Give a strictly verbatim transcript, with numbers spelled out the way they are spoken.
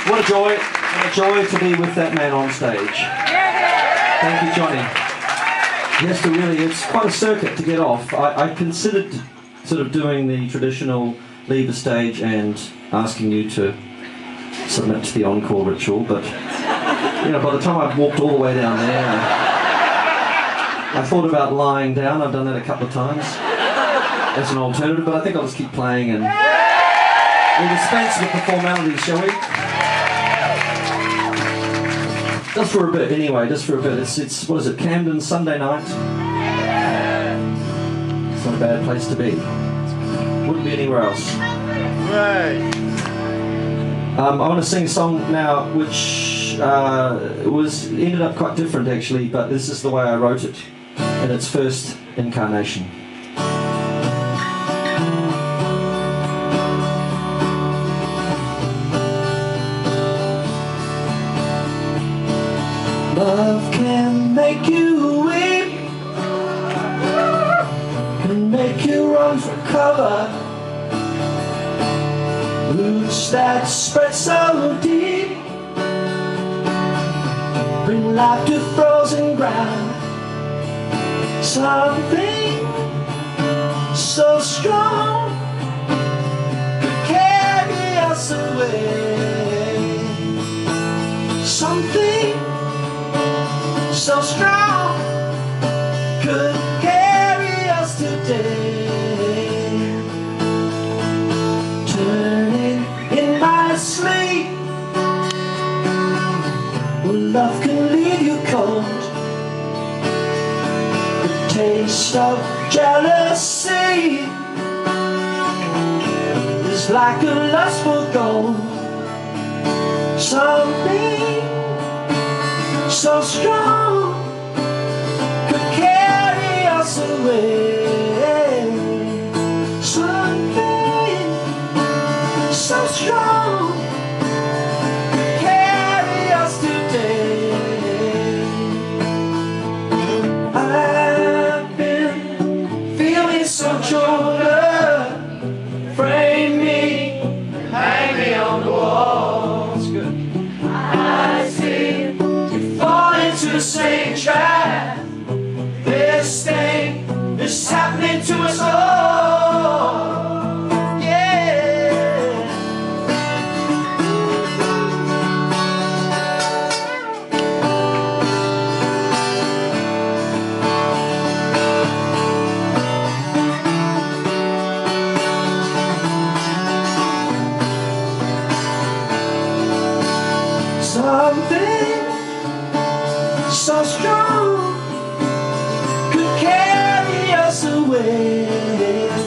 What a joy, what a joy to be with that man on stage. Thank you, Johnny. Yes, to really, it's quite a circuit to get off. I, I considered sort of doing the traditional leave the stage and asking you to submit to the encore ritual, but you know, by the time I've walked all the way down there, I thought about lying down. I've done that a couple of times as an alternative, but I think I'll just keep playing and we'll dispense with the formalities, shall we? Just for a bit, anyway, just for a bit. It's, it's what is it, Camden, Sunday night? It's not a bad place to be. Wouldn't be anywhere else. Right. Um, I want to sing a song now which uh, was ended up quite different actually, but this is the way I wrote it in its first incarnation. Love can make you weep and make you run for cover. Roots that spread so deep bring life to frozen ground. Something so strong could carry us away. Something so strong could carry us today. Turning in my sleep, well, love can leave you cold. The taste of jealousy is like a lust for gold. Something so strong could carry us away. Something so strong could carry us today. I've been feeling so shoulder, frame me, hang me on the wall. That's good. I see into the same trap. This thing is happening to us all. Yeah. Something so strong could carry us away.